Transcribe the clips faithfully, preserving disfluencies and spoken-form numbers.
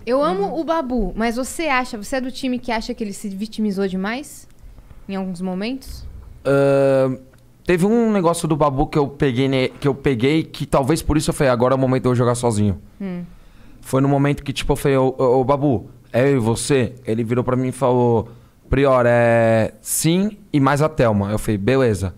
Eu amo uhum. o Babu, mas você acha, você é do time que acha que ele se vitimizou demais? Em alguns momentos? Uh, teve um negócio do Babu que eu peguei, né, que eu peguei, que talvez por isso eu falei, agora é o momento de eu jogar sozinho. Hum. Foi no momento que, tipo, eu falei, ô, ô, ô Babu, é eu e você? Ele virou pra mim e falou, Prior, é sim e mais a Thelma. Eu falei, beleza.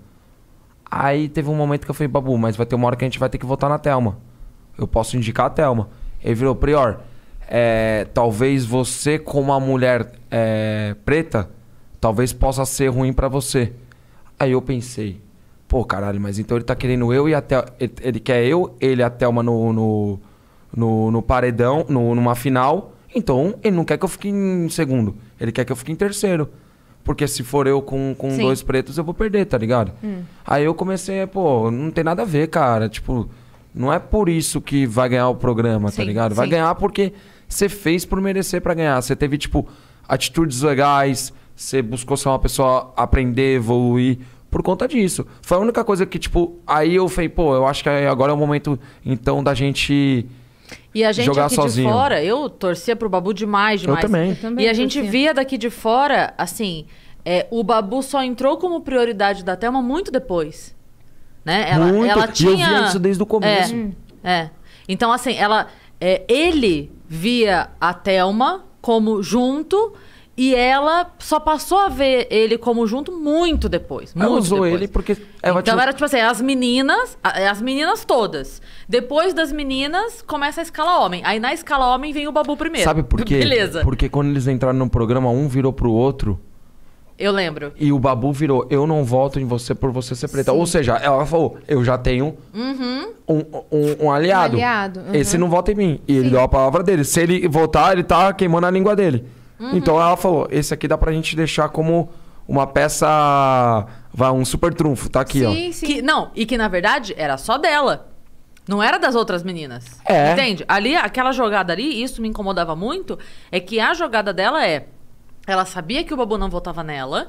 Aí teve um momento que eu falei, Babu, mas vai ter uma hora que a gente vai ter que votar na Thelma. Eu posso indicar a Thelma. Ele virou, Prior, é, talvez você como uma mulher é, preta, talvez possa ser ruim pra você. Aí eu pensei, pô, caralho, mas então ele tá querendo eu e a Thelma. Ele, ele quer eu, ele e a Thelma no, no, no, no paredão, no, numa final. Então ele não quer que eu fique em segundo. Ele quer que eu fique em terceiro. Porque se for eu com, com dois pretos, eu vou perder, tá ligado? Hum. Aí eu comecei, pô, não tem nada a ver, cara. Tipo, não é por isso que vai ganhar o programa, sim, tá ligado? Vai sim. ganhar porque você fez por merecer pra ganhar. Você teve, tipo, atitudes legais. Você buscou ser uma pessoa, aprender, evoluir. Por conta disso. Foi a única coisa que, tipo... Aí eu falei, pô, eu acho que agora é o momento, então, da gente... E a gente jogar aqui sozinho. de fora, eu torcia pro Babu demais, demais. Eu também. Eu também e a gente torcia. via daqui de fora, assim, é, o Babu só entrou como prioridade da Thelma muito depois. Né? Ela, muito. ela tinha... E eu via isso desde o começo. É, é. Então, assim, ela, é, ele via a Thelma como junto... E ela só passou a ver ele como junto muito depois. Muito ela usou depois. ele porque... Ela então tinha... era tipo assim, as meninas, as meninas todas. Depois das meninas, começa a escala homem. Aí na escala homem vem o Babu primeiro. Sabe por quê? Beleza. Porque quando eles entraram no programa, um virou pro outro... Eu lembro. E o Babu virou, eu não voto em você por você ser preta. Sim. Ou seja, ela falou, eu já tenho uhum. um, um, um aliado. Um aliado. Uhum. Esse não vota em mim. E Sim. ele deu a palavra dele. Se ele votar, ele tá queimando a língua dele. Uhum. Então ela falou, esse aqui dá pra gente deixar como uma peça, vai, um super trunfo, tá aqui, sim, ó. Sim. Que, não, e que na verdade era só dela. Não era das outras meninas. É. Entende? Ali, aquela jogada ali, isso me incomodava muito, é que a jogada dela é, ela sabia que o Babu não votava nela,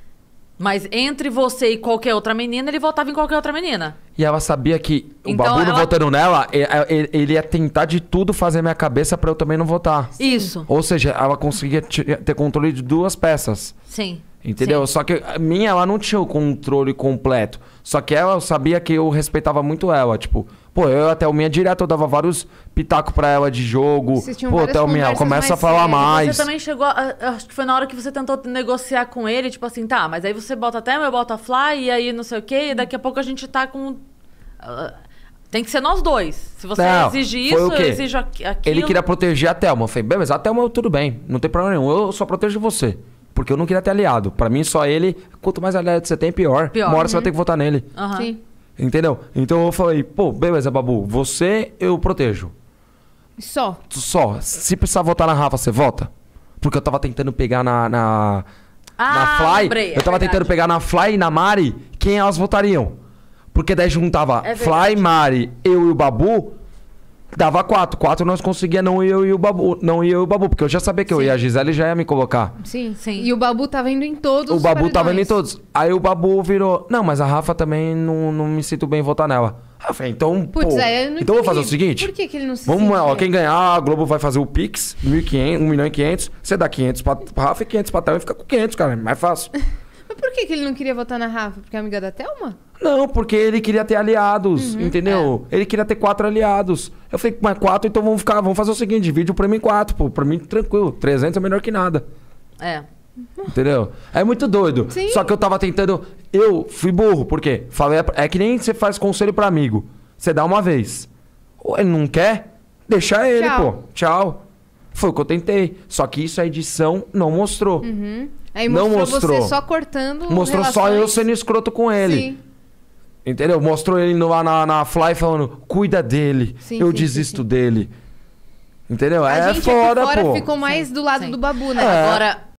mas entre você e qualquer outra menina, ele votava em qualquer outra menina. E ela sabia que o então, Babu não ela... votando nela, ele ia tentar de tudo fazer minha cabeça pra eu também não votar. Isso. Ou seja, ela conseguia ter controle de duas peças. Sim. Entendeu? Sim. Só que a minha, ela não tinha o controle completo. Só que ela, eu sabia que eu respeitava muito ela. Tipo, pô, eu até o minha direto, eu dava vários pitacos pra ela de jogo. Pô, até o minha, começa a falar mais. Você também chegou, a, acho que foi na hora que você tentou negociar com ele, tipo assim, tá, mas aí você bota até eu boto a Fly, e aí não sei o quê, e daqui a pouco a gente tá com... Uh, tem que ser nós dois. Se você não, exige isso, eu exijo aquilo. Ele queria proteger a Thelma. Eu falei, bem, mas a Thelma tudo bem, não tem problema nenhum. Eu só protejo você. Porque eu não queria ter aliado. Pra mim, só ele... Quanto mais aliado você tem, pior. pior. Uma hora uhum. você vai ter que votar nele. Uhum. Sim. Entendeu? Então eu falei... Pô, beleza, Babu. Você, eu protejo. Só? Só. Se precisar votar na Rafa, você vota? Porque eu tava tentando pegar na... Na, ah, na Fly. Lembrei, eu tava é tentando pegar na Fly e na Mari. Quem elas votariam? Porque daí juntava é Fly, Mari, eu e o Babu... Dava quatro. Quatro nós conseguia não eu e o Babu. Não eu e o Babu. Porque eu já sabia que sim. eu ia. A Gisele já ia me colocar. Sim, sim. E o Babu tava indo em todos o os Babu paredões. tava indo em todos. Aí o Babu virou... Não, mas a Rafa também não, não me sinto bem em votar nela. Aí eu falei, então... Putz, pô, é, eu não então eu vou fazer o seguinte. Por que, que ele não se Vamos, sente ó, bem? quem ganhar, a Globo vai fazer o Pix. mil e quinhentos, um milhão e quinhentos. Você dá quinhentos pra Rafa e quinhentos pra Thelma e fica com quinhentos, cara. É mais fácil. Mas por que, que ele não queria votar na Rafa? Porque é amiga da Thelma? Não, porque ele queria ter aliados, uhum, entendeu? É. Ele queria ter quatro aliados. Eu falei, mas quatro, então vamos ficar, vamos fazer o seguinte, divide o prêmio em quatro, pô. Pra mim, tranquilo. trezentos é melhor que nada. É. Entendeu? É muito doido. Sim. Só que eu tava tentando... Eu fui burro, por quê? Falei, é que nem você faz conselho pra amigo. Você dá uma vez. Ou ele não quer, deixa ele, Tchau. pô. Tchau. Foi o que eu tentei. Só que isso a edição não mostrou. Uhum. Aí mostrou, não mostrou você só cortando Mostrou relações. só eu sendo escroto com ele. Sim. Entendeu? Mostrou ele no, lá na, na Fly falando, cuida dele, sim, eu sim, desisto sim, sim. dele. Entendeu? A é gente foda, aqui fora pô. ficou mais sim, do lado sim. do Babu, né? É. Agora,